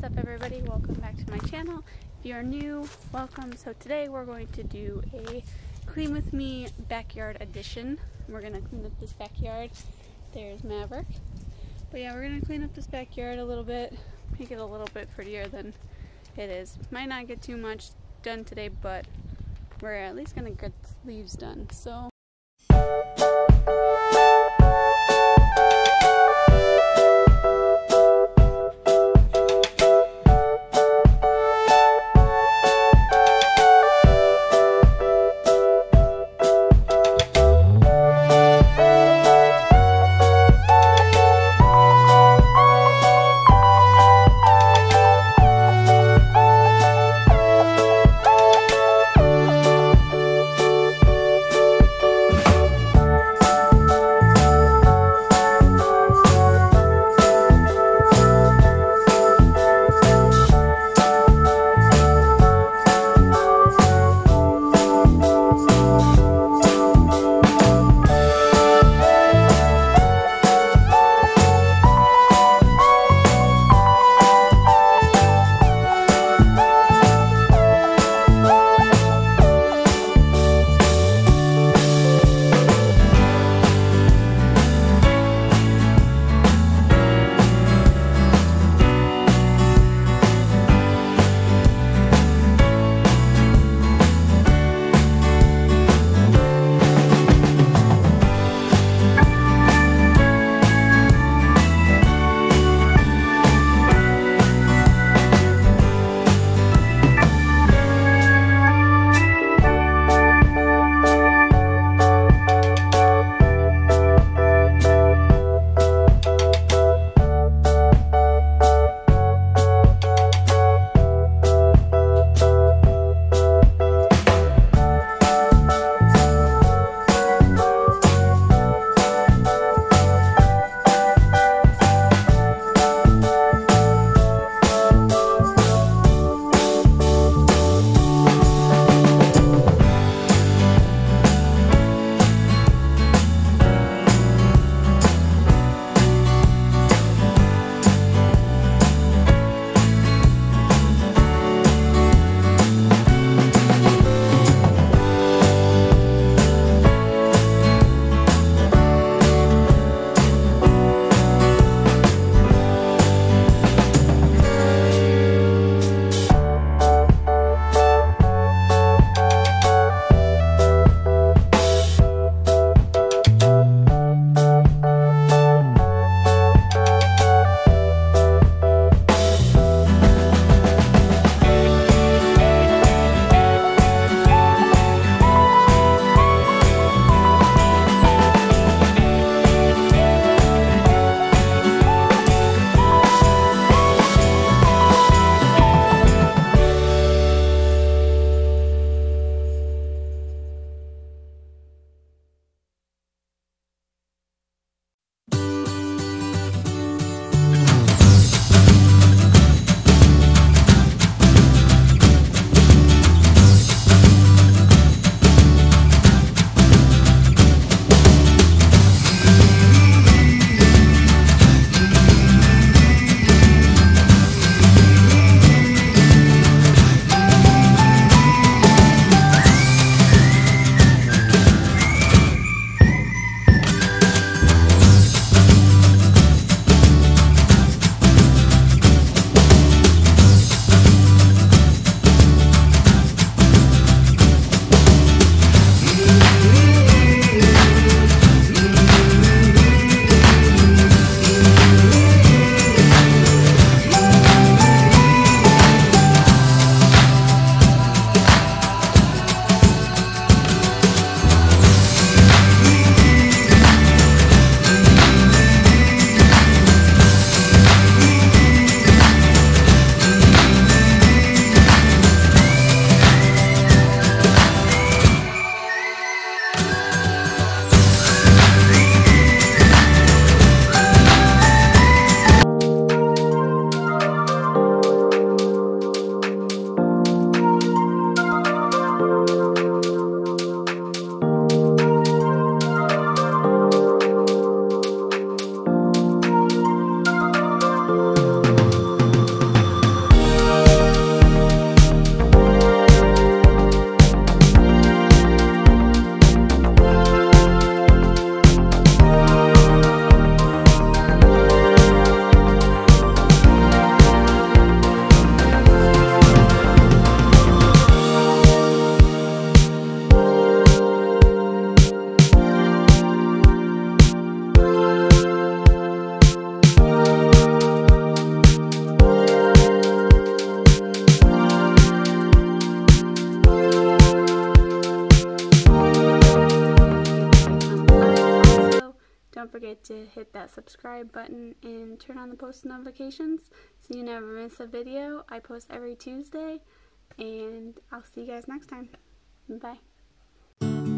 What's up everybody, welcome back to my channel. If you're new, welcome. So today we're going to do a clean with me backyard edition. We're going to clean up this backyard. There's Maverick. But yeah, we're going to clean up this backyard a little bit, make it a little bit prettier than it is. Might not get too much done today, but we're at least going to get leaves done. So don't forget to hit that subscribe button and turn on the post notifications so you never miss a video. I post every Tuesday, and I'll see you guys next time. Bye.